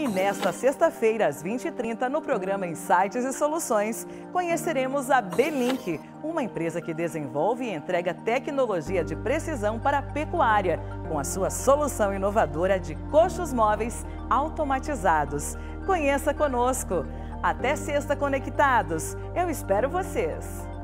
E nesta sexta-feira, às 20h30, no programa Insights e Soluções, conheceremos a Belink, uma empresa que desenvolve e entrega tecnologia de precisão para a pecuária, com a sua solução inovadora de coxos móveis automatizados. Conheça conosco. Até sexta, conectados. Eu espero vocês.